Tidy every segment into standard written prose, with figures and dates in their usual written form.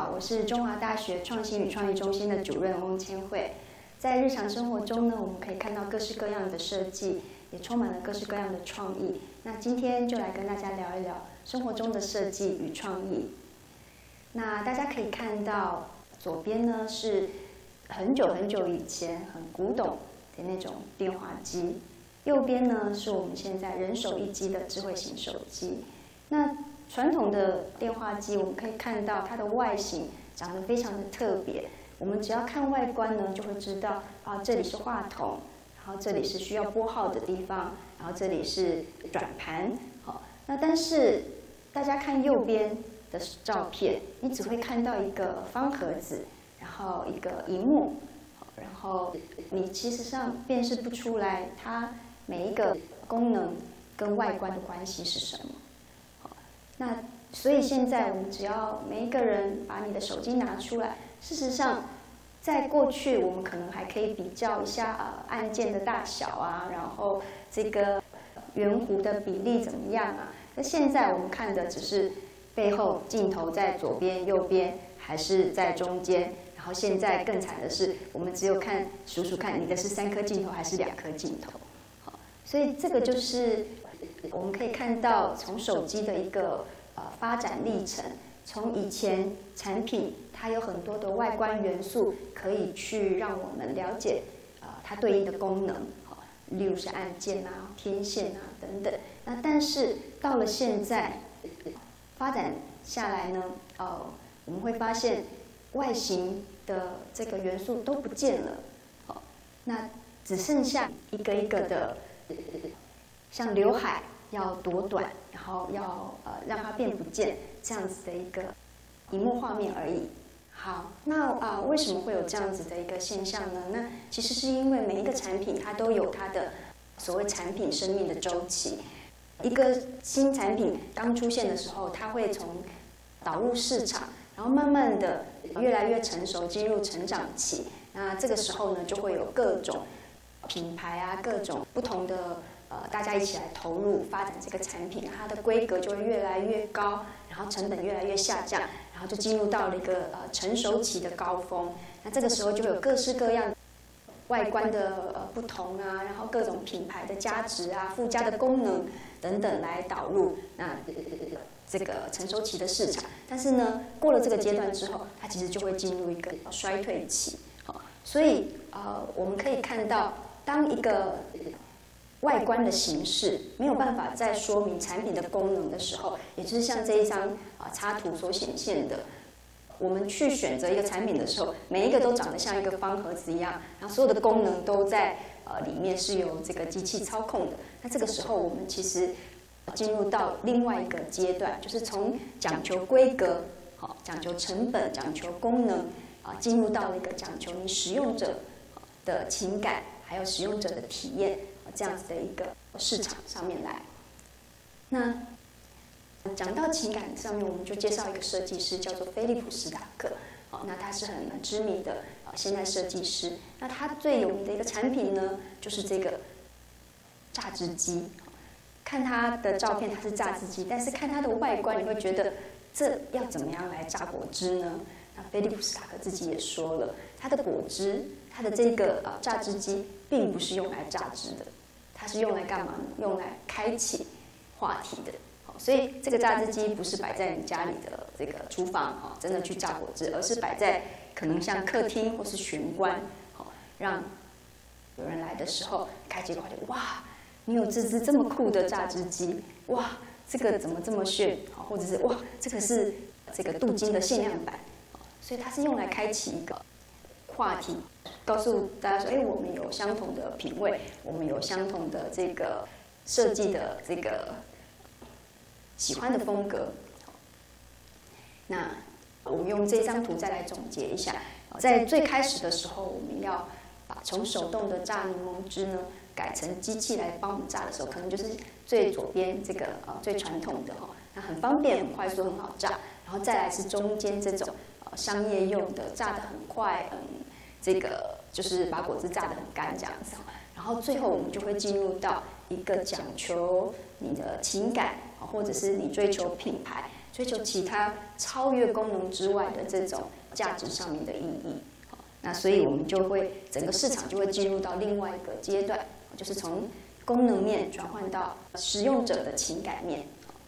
好，我是中华大学创新与创意中心的主任翁千惠。在日常生活中呢，我们可以看到各式各样的设计，也充满了各式各样的创意。那今天就来跟大家聊一聊生活中的设计与创意。那大家可以看到，左边呢是很久很久以前很古董的那种电话机，右边呢是我们现在人手一机的智慧型手机。那传统的电话机，我们可以看到它的外形长得非常的特别。我们只要看外观呢，就会知道啊，这里是话筒，然后这里是需要拨号的地方，然后这里是转盘。好，那但是大家看右边的照片，你只会看到一个方盒子，然后一个萤幕，然后你其实上辨识不出来它每一个功能跟外观的关系是什么。那所以现在我们只要每一个人把你的手机拿出来，事实上，在过去我们可能还可以比较一下按键的大小啊，然后这个圆弧的比例怎么样啊？那现在我们看的只是背后镜头在左边、右边还是在中间，然后现在更惨的是，我们只有数数看你的是3颗镜头还是2颗镜头。好，所以这个就是我们可以看到从手机的一个发展历程，从以前产品它有很多的外观元素可以去让我们了解它对应的功能，例如是按键啊、天线啊等等。那但是到了现在发展下来呢，我们会发现外形的这个元素都不见了，那只剩下一个一个的像刘海要多短，然后要让它变不见这样子的一个萤幕画面而已。好，那为什么会有这样子的一个现象呢？那其实是因为每一个产品它都有它的所谓产品生命的周期。一个新产品刚出现的时候，它会从导入市场，然后慢慢的越来越成熟，进入成长期。那这个时候呢，就会有各种品牌啊，各种不同的大家一起来投入发展这个产品，它的规格就会越来越高，然后成本越来越下降，然后就进入到了一个成熟期的高峰。那这个时候就会有各式各样外观的不同啊，然后各种品牌的价值啊、附加的功能等等来导入那这个成熟期的市场。但是呢，过了这个阶段之后，它其实就会进入一个衰退期。所以我们可以看到，当一个外观的形式没有办法再说明产品的功能的时候，也就是像这一张插图所显现的，我们去选择一个产品的时候，每一个都长得像一个方盒子一样，然后所有的功能都在里面是由这个机器操控的。那这个时候，我们其实进入到另外一个阶段，就是从讲求规格、讲求成本、讲求功能进入到了一个讲求你使用者的情感，还有使用者的体验这样子的一个市场上面来。那讲到情感上面，我们就介绍一个设计师，叫做菲利普·史塔克。那他是很知名的现代设计师。那他最有名的一个产品呢，就是这个榨汁机。看他的照片，它是榨汁机，但是看它的外观，你会觉得这要怎么样来榨果汁呢？那菲利普·史塔克自己也说了，他的果汁，他的这个榨汁机并不是用来榨汁的，它是用来干嘛呢？用来开启话题的。所以这个榨汁机不是摆在你家里的这个厨房真的去榨果汁，而是摆在可能像客厅或是玄关，让有人来的时候开启话题。哇，你有这支这么酷的榨汁机，哇，这个怎么这么炫？或者是哇，这个是这个镀金的限量版。所以它是用来开启一个话题，告诉大家说，我们有相同的品味，我们有相同的这个设计的这个喜欢的风格。那我们用这张图再来总结一下，在最开始的时候，我们要把从手动的榨柠檬汁呢改成机器来帮我们榨的时候，可能就是最左边这个最传统的那很方便、很快速、很好榨。然后再来是中间这种商业用的，榨得很快，这个就是把果汁榨得很干这样子。然后最后我们就会进入到一个讲求你的情感，或者是你追求品牌， 追求其他超越功能之外的这种价值上面的意义。那所以我们就会整个市场就会进入到另外一个阶段，就是从功能面转换到使用者的情感面。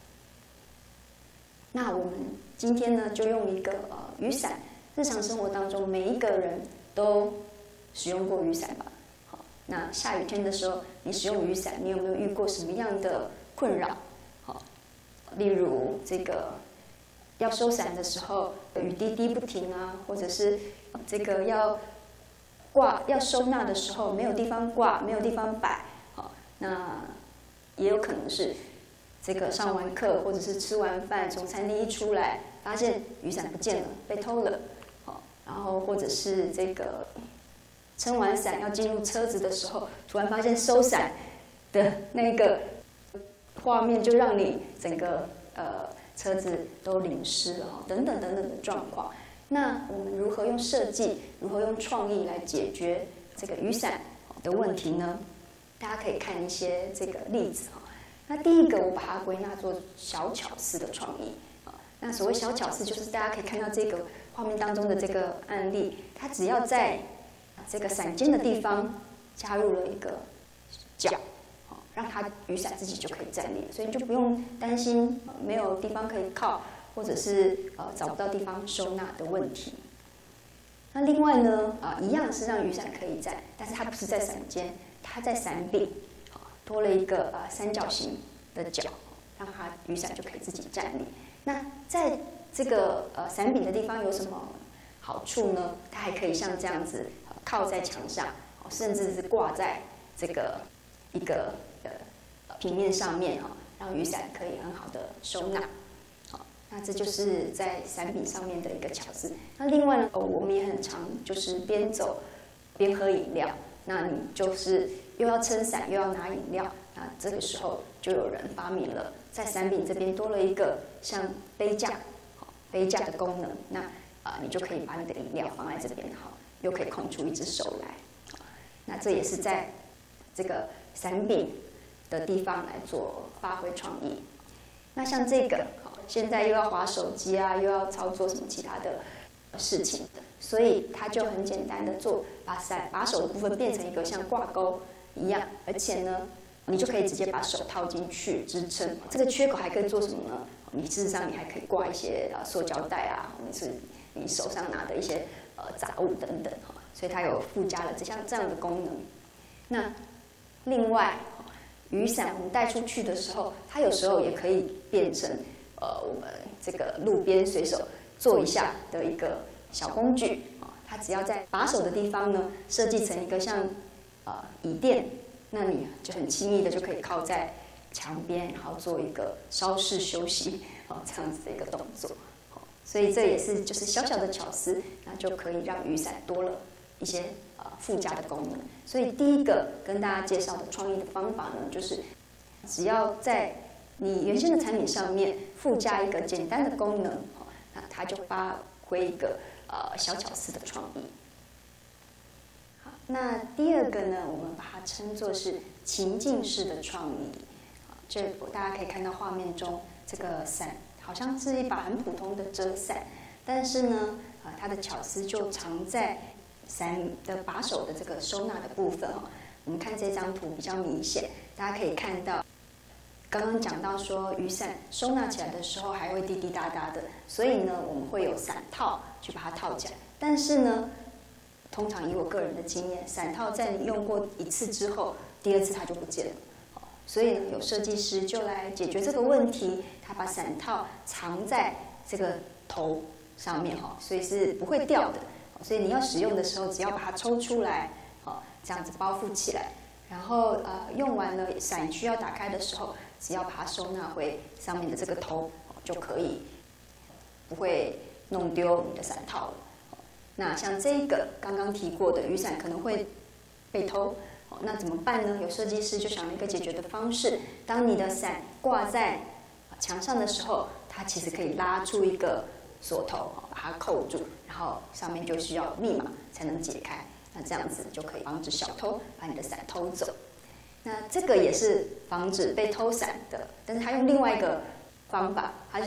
那我们今天呢，就用一个雨伞，日常生活当中每一个人都使用过雨伞吧？好，那下雨天的时候，你使用雨伞，你有没有遇过什么样的困扰？好，例如这个要收伞的时候，雨滴滴不停啊，或者是这个要收纳的时候没有地方挂，没有地方摆。好，那也有可能是这个上完课或者是吃完饭从餐厅一出来，发现雨伞不见了，被偷了。好，然后或者是这个撑完伞要进入车子的时候，突然发现收伞的那个画面就让你整个车子都淋湿了，等等等等的状况。那我们如何用设计，如何用创意来解决这个雨伞的问题呢？大家可以看一些这个例子哈。那第一个，我把它归纳作小巧思的创意。那所谓小巧思，就是大家可以看到这个画面当中的这个案例，它只要在这个伞尖的地方加入了一个角，让它雨伞自己就可以站立，所以你就不用担心没有地方可以靠，或者是找不到地方收纳的问题。那另外呢，一样是让雨伞可以站，但是它不是在伞尖，它在伞柄，多了一个三角形的角，让它雨伞就可以自己站立。那在这个伞柄的地方有什么好处呢？它还可以像这样子靠在墙上，甚至是挂在这个一个平面上面，让雨伞可以很好的收纳。那这就是在伞柄上面的一个巧思。那另外呢，我们也很常就是边走边喝饮料，那你就是又要撑伞又要拿饮料，那这个时候就有人发明了在伞柄这边多了一个像杯架的功能。那你就可以把你的饮料放在这边，又可以空出一只手来。那这也是在这个伞柄的地方来做发挥创意。那像这个，现在又要滑手机啊，又要操作什么其他的事情，所以它就很简单的把伞把手的部分变成一个像挂钩一样，而且呢，你就可以直接把手套进去支撑。这个缺口还可以做什么呢？你事实上你还可以挂一些塑胶袋啊，或者是你手上拿的一些杂物等等，所以它有附加了这样的功能。那另外，雨伞我们带出去的时候，它有时候也可以变成我们这个路边随手做一下的一个小工具。它只要在把手的地方呢，设计成一个像椅垫，那你就很轻易的就可以靠在墙边，然后做一个稍事休息这样子的一个动作。所以这也是就是小小的巧思，那就可以让雨伞多了一些附加的功能。所以第一个跟大家介绍的创意的方法呢，就是只要在你原先的产品上面附加一个简单的功能，那它就发挥一个小巧思的创意。好，那第二个呢，我们把它称作是情境式的创意。这大家可以看到画面中这个伞好像是一把很普通的遮伞，但是呢，它的巧思就藏在伞的把手的这个收纳的部分。我们看这张图比较明显，大家可以看到，刚刚讲到说雨伞收纳起来的时候还会滴滴答答的，所以呢，我们会有伞套去把它套起来。但是呢，通常以我个人的经验，伞套在你用过一次之后，第二次它就不见了。所以呢，有设计师就来解决这个问题，他把伞套藏在这个头上面，所以是不会掉的。所以你要使用的时候，只要把它抽出来，这样子包覆起来，然后用完了伞需要打开的时候，只要把它收纳回上面的这个头，就可以不会弄丢你的伞套了。那像这个刚刚提过的雨伞可能会被偷。那怎么办呢？有设计师就想了一个解决的方式。当你的伞挂在墙上的时候，它其实可以拉出一个锁头，把它扣住，然后上面就需要密码才能解开。那这样子就可以防止小偷把你的伞偷走。那这个也是防止被偷伞的，但是他用另外一个方法，他就是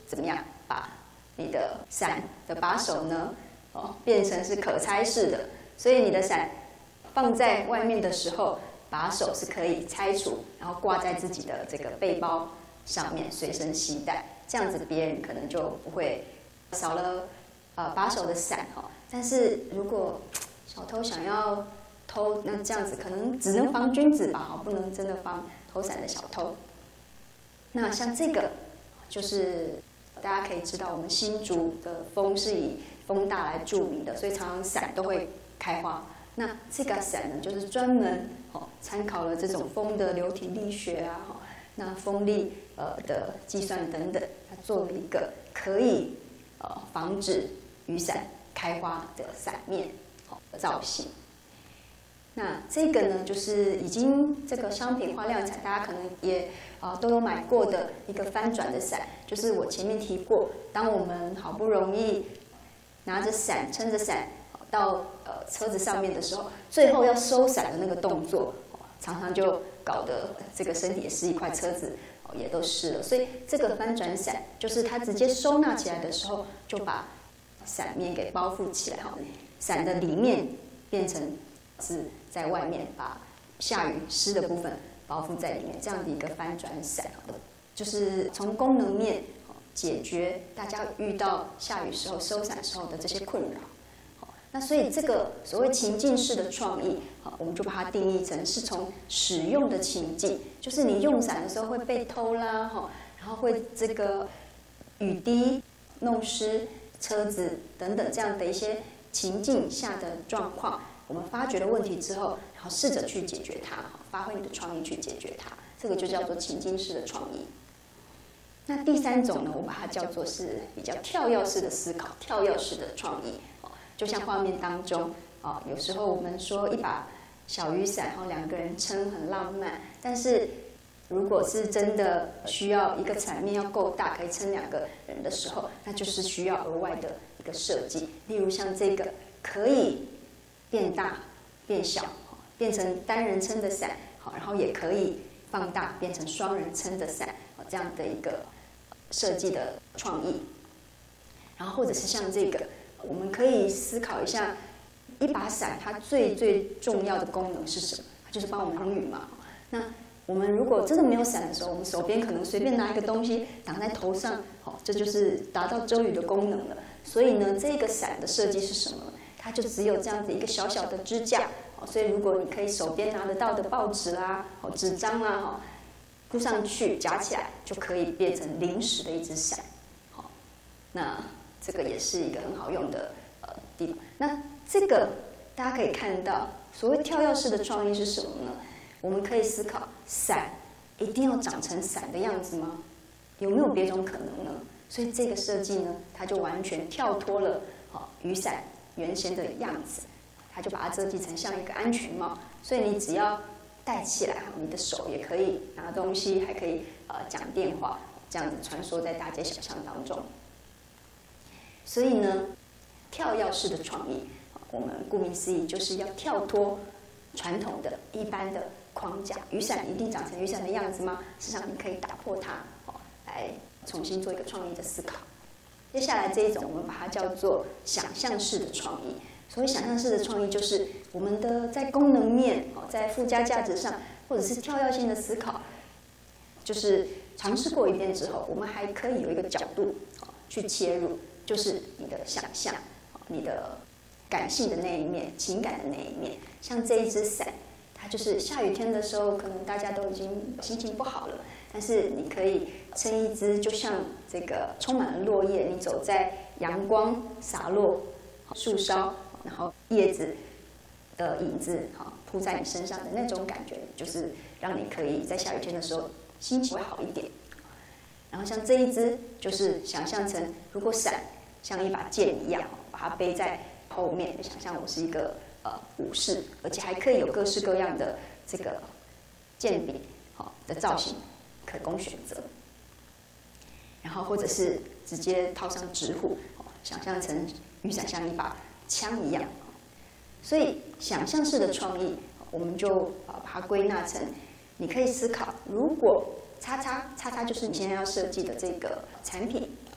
怎么样把你的伞的把手呢，变成是可拆式的，所以你的伞放在外面的时候，把手是可以拆除，然后挂在自己的这个背包上面随身携带，这样子别人可能就不会少了把手的伞哈。但是如果小偷想要偷，那这样子可能只能防君子吧，不能真的防偷伞的小偷。那像这个就是大家可以知道，我们新竹的风是以风大来著名的，所以常常伞都会开花。那这个伞呢，就是专门参考了这种风的流体力学啊，那风力的计算等等，它做了一个可以防止雨伞开花的伞面造型。那这个呢，就是已经这个商品化量产，大家可能也都有买过的一个翻转的伞，就是我前面提过，当我们好不容易拿着伞撑着伞到车子上面的时候，最后要收伞的那个动作，常常就搞得这个身体也是一块，车子也都湿了。所以这个翻转伞就是它直接收纳起来的时候，就把伞面给包覆起来，伞的里面变成是在外面，把下雨湿的部分包覆在里面，这样的一个翻转伞，就是从功能面解决大家遇到下雨时候收伞时候的这些困扰。那所以这个所谓情境式的创意，我们就把它定义成是从使用的情境，就是你用伞的时候会被偷啦，然后会这个雨滴弄湿车子等等这样的一些情境下的状况，我们发觉了问题之后，然后试着去解决它，发挥你的创意去解决它，这个就叫做情境式的创意。那第三种呢，我把它叫做是比较跳跃式的思考，跳跃式的创意。就像画面当中，有时候我们说一把小雨伞，两个人撑很浪漫，但是如果是真的需要一个伞面要够大，可以撑2个人的时候，那就是需要额外的一个设计。例如像这个可以变大、变小，变成单人撑的伞，然后也可以放大变成双人撑的伞，这样的一个设计的创意。然后或者是像这个。我们可以思考一下，一把伞它最重要的功能是什么？就是帮我们挡雨嘛。那我们如果真的没有伞的时候，我们手边可能随便拿一个东西挡在头上，这就是达到遮雨的功能了。所以呢，这个伞的设计是什么？它就只有这样子一个小小的支架。所以如果你可以手边拿得到的报纸啦、纸张啦，铺上去夹起来，就可以变成临时的一只伞。那这个也是一个很好用的地方。那这个大家可以看到，所谓跳跃式的创意是什么呢？我们可以思考，伞一定要长成伞的样子吗？有没有别种可能呢？所以这个设计呢，它就完全跳脱了雨伞原先的样子，它就把它设计成像一个安全帽。所以你只要戴起来，你的手也可以拿东西，还可以讲电话，这样子穿梭在大街小巷当中。所以呢，跳跃式的创意，我们顾名思义就是要跳脱传统的一般的框架。雨伞一定长成雨伞的样子吗？事实上，你可以打破它，来重新做一个创意的思考。接下来这一种，我们把它叫做想象式的创意。所谓想象式的创意，就是我们的在功能面、在附加价值上，或者是跳跃性的思考，就是尝试过一遍之后，我们还可以有一个角度去切入。就是你的想象，你的感性的那一面，情感的那一面。像这一只伞，它就是下雨天的时候，可能大家都已经心情不好了，但是你可以撑一只，就像这个充满了落叶，你走在阳光洒落树梢，然后叶子的影子铺在你身上的那种感觉，就是让你可以在下雨天的时候心情会好一点。然后像这一只，就是想象成如果伞像一把剑一样，把它背在后面，想象我是一个武士，而且还可以有各式各样的这个剑柄的造型可供选择。然后或者是直接套上直虎，想象成雨伞像一把枪一样。所以想象式的创意，我们就把它归纳成，你可以思考，如果叉叉叉叉就是你现在要设计的这个产品，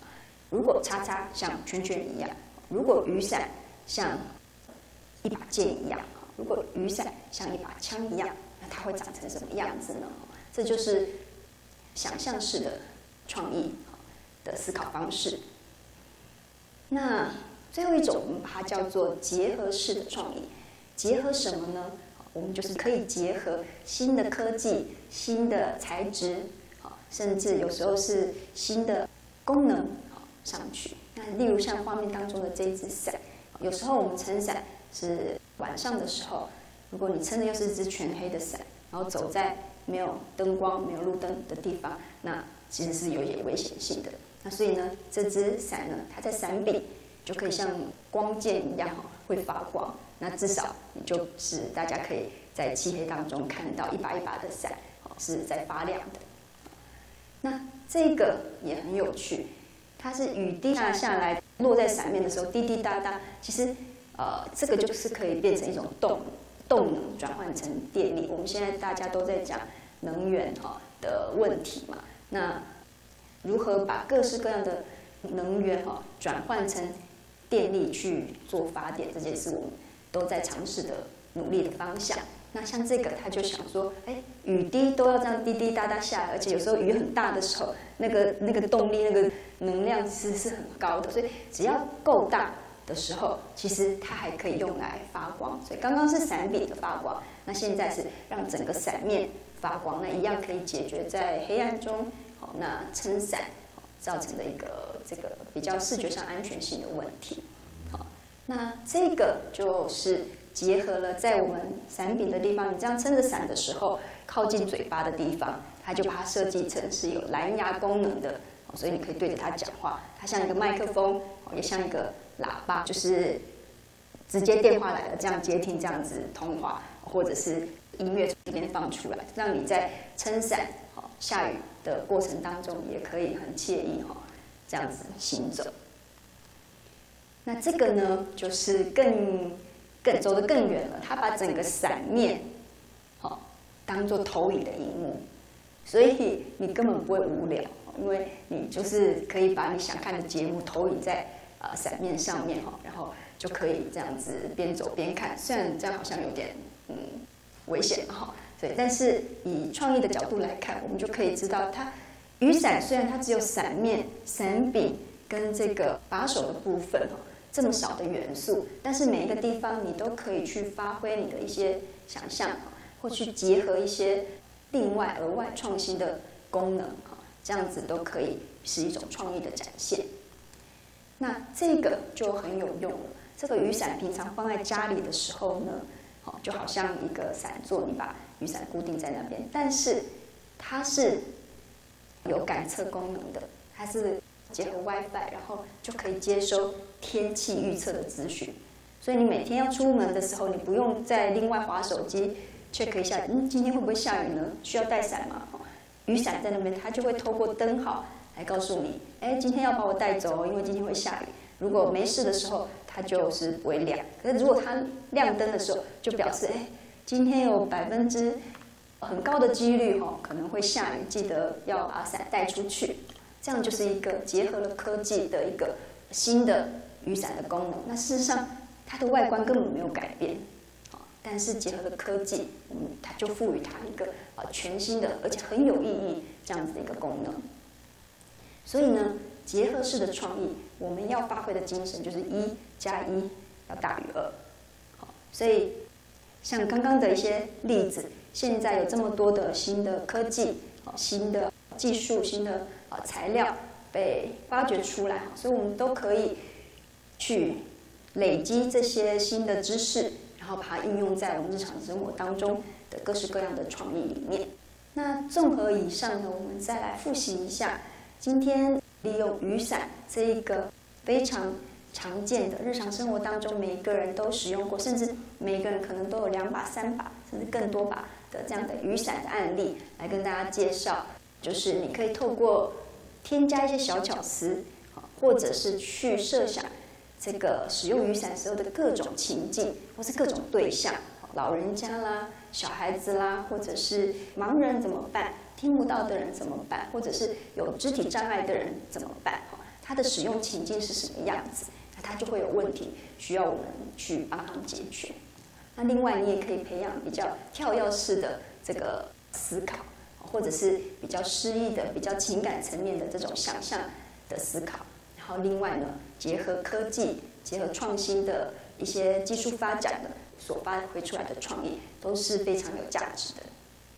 如果叉叉像圈圈一样，如果雨伞像一把剑一样，如果雨伞像一把枪一样，那它会长成什么样子呢？这就是想象式的创意的思考方式。那最后一种，我们把它叫做结合式的创意。结合什么呢？我们就是可以结合新的科技、新的材质，甚至有时候是新的功能上去。那例如像画面当中的这一只伞，有时候我们撑伞是晚上的时候，如果你撑的又是一只全黑的伞，然后走在没有灯光、没有路灯的地方，那其实是有一点危险性的。那所以呢，这只伞呢，它在伞柄就可以像光剑一样会发光。那至少你就是大家可以在漆黑当中看到一把一把的伞是在发亮的。那这个也很有趣，它是雨滴下来落在伞面的时候滴滴答答，其实这个就是可以变成一种动能转换成电力。我们现在大家都在讲能源的问题嘛，那如何把各式各样的能源转换成电力去做发电，这件事我们都在尝试的努力的方向。那像这个，他就想说，雨滴都要这样滴滴答答下来，而且有时候雨很大的时候，那个动力、那个能量是很高的，所以只要够大的时候，其实它还可以用来发光。所以刚刚是伞柄的发光，那现在是让整个伞面发光，那一样可以解决在黑暗中那撑伞造成的一个这个比较视觉上安全性的问题。那这个就是结合了在我们伞柄的地方，你这样撑着伞的时候，靠近嘴巴的地方，它就把它设计成是有蓝牙功能的，所以你可以对着它讲话，它像一个麦克风，也像一个喇叭，就是直接电话来了这样接听这样子通话，或者是音乐从这边放出来，让你在撑伞下雨的过程当中也可以很惬意这样子行走。那这个呢，就是更走得更远了。他把整个伞面，当做投影的荧幕，所以你根本不会无聊，因为你就是可以把你想看的节目投影在伞面上面然后就可以这样子边走边看。虽然这样好像有点危险对，但是以创意的角度来看，我们就可以知道，它雨伞虽然它只有伞面、伞柄跟这个把手的部分这么少的元素，但是每一个地方你都可以去发挥你的一些想象，或去结合一些另外额外创新的功能，这样子都可以是一种创意的展现。那这个就很有用了。这个雨伞平常放在家里的时候呢，就好像一个伞座，你把雨伞固定在那边，但是它是有感测功能的，它是结合 WiFi， 然后就可以接收天气预测的资讯，所以你每天要出门的时候，你不用再另外滑手机 check 一下，今天会不会下雨呢？需要带伞吗？雨伞在那边，它就会透过灯号来告诉你，今天要把我带走，因为今天会下雨。如果没事的时候，它就是不会亮。可是如果它亮灯的时候，就表示今天有很高的几率可能会下雨，记得要把伞带出去。这样就是一个结合了科技的一个新的雨伞的功能。那事实上，它的外观根本没有改变，但是结合了科技，它就赋予它一个全新的，而且很有意义这样子的一个功能。所以呢，结合式的创意，我们要发挥的精神就是1+1要大于2。所以像刚刚的一些例子，现在有这么多的新的科技、新的技术、新的材料被发掘出来，所以我们都可以去累积这些新的知识，然后把它应用在我们日常生活当中的各式各样的创意里面。那综合以上呢，我们再来复习一下，今天利用雨伞这一个非常常见的日常生活当中每一个人都使用过，甚至每一个人可能都有2把、3把，甚至更多把的这样的雨伞的案例来跟大家介绍。就是你可以透过添加一些小巧思，或者是去设想这个使用雨伞时候的各种情境，或是各种对象，老人家啦、小孩子啦，或者是盲人怎么办？听不到的人怎么办？或者是有肢体障碍的人怎么办？ 它的使用情境是什么样子，那它就会有问题需要我们去帮他们解决。那另外，你也可以培养比较跳跃式的这个思考，或者是比较诗意的、比较情感层面的这种想象的思考。然后另外呢，结合科技、结合创新的一些技术发展的所发挥出来的创意，都是非常有价值的。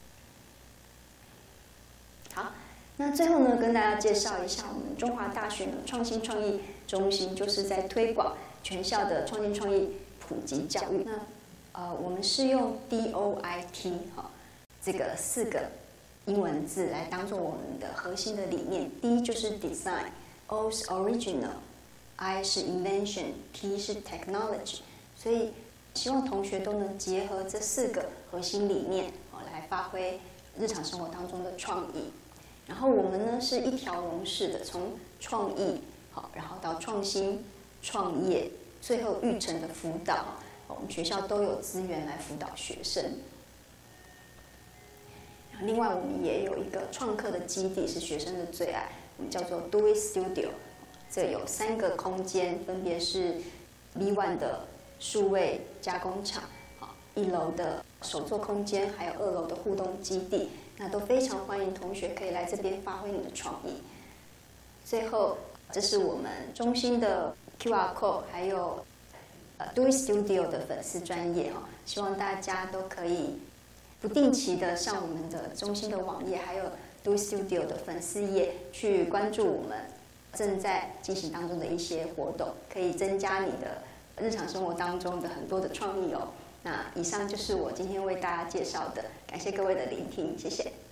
好，那最后呢，跟大家介绍一下我们中华大学呢创新创意中心，就是在推广全校的创新创意普及教育。那我们是用 DOIT 这个4个英文字来当做我们的核心的理念。D 就是 Design，O 是 Original，I 是 Invention，T 是 Technology。所以希望同学都能结合这4个核心理念来发挥日常生活当中的创意。然后我们呢是一条龙式的，从创意然后到创新、创业，最后育成的辅导。我们学校都有资源来辅导学生。另外，我们也有一个创客的基地，是学生的最爱，我们叫做 Do It Studio。这有3个空间，分别是 B1 的数位加工厂，1楼的手作空间，还有2楼的互动基地。那都非常欢迎同学可以来这边发挥你的创意。最后，这是我们中心的 QR code， 还有Do It Studio 的粉丝专页希望大家都可以不定期的上我们的中心的网页，还有 Do It Studio 的粉丝页去关注我们正在进行当中的一些活动，可以增加你的日常生活当中的很多的创意哦。那以上就是我今天为大家介绍的，感谢各位的聆听，谢谢。